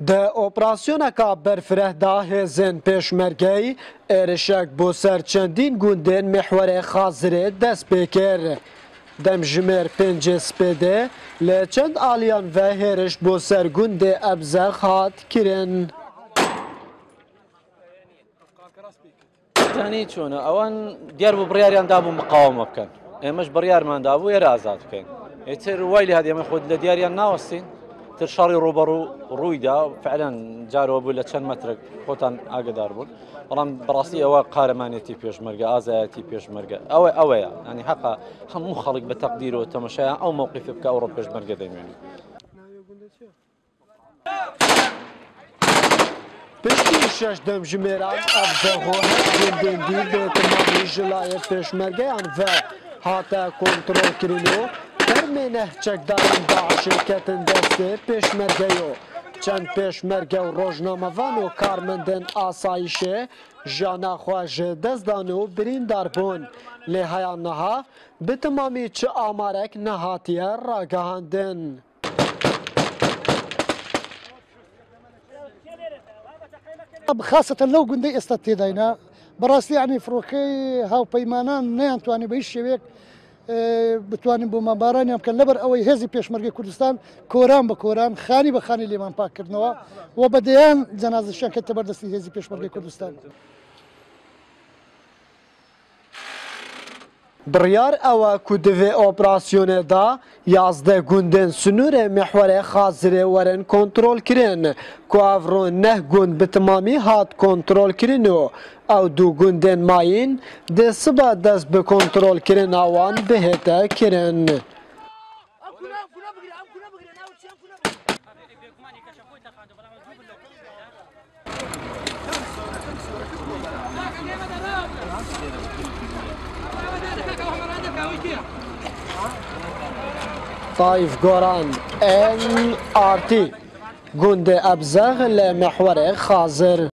د اپراسیونکا برفرهدا هێزên pêşmergeyî êrişek bo ser çendîn gundên mihwerê Xazirê dest pê kir. Demjimêr 5 spêdê li çend aliyan ve hêriş bo ser gundê Ebzex hat kirin. تانی چۆنە ئەوان دیار بوو بڕیاریان دابوو مقاومە بکەن ئێمەش بڕیارمان دابوو ێرە ئازاد بکەین ئێتر وای لە هەدیێمە خۆت لە دیاریان ناوەستین تر شەڕی ڕوبەڕوو ڕوویدا فعلەن جارەوە بوو لە چەند مەترێک خۆتان ئاگدار بوون بەڵام بەڕاستی ئەوە قارەمانێتی پێشمەرگە ئازایەتی پێشمەرگە ئەوەیە ینی حەقا هەموو خەڵک بە تەقدیرەوە تەماشایان ئەو مووقیفی بکە ئەوڕۆ پێشمەرگە دەمێنێت. Piştî şeş demjimêran Ebzex gundên dî bê timamî ji layê pêşmergeyan ve hate kontrolkirin û termê nehçekdarên Daişê ketin destê pêşmergeyo. Çend pêşmerge û rojnamevan û karmendên asayişê jiyana xwe ji dest dan û birîndar bûn. Lê heya niha bi timamî çi amarek nehatiye ragihandin. خاصة لو قندي استطيعنا براسي يعني فروكي هاو بيمانان نيان تواني بهش شويك بتواني بمباران يمكن لبر أو هزي بيشمركي كردستان كوران بكوران خاني بخاني اللي من باك كردنوا وبديان جنازة الشان كتبر دستي هزي بيشمركي كردستان. Biryar ew ku di vê operasyonê da yazde gundên Sunûrê Mihwerê Xazirê werin kontrolkirin ku ev ro neh gund bi timamî hat kontrolkirin û ew du gundên mayîn dê siba dest bi kontrolkirina wan bihête kirin. Taif Goran NRT Gundê Ebzex li Mihwerê Xazir.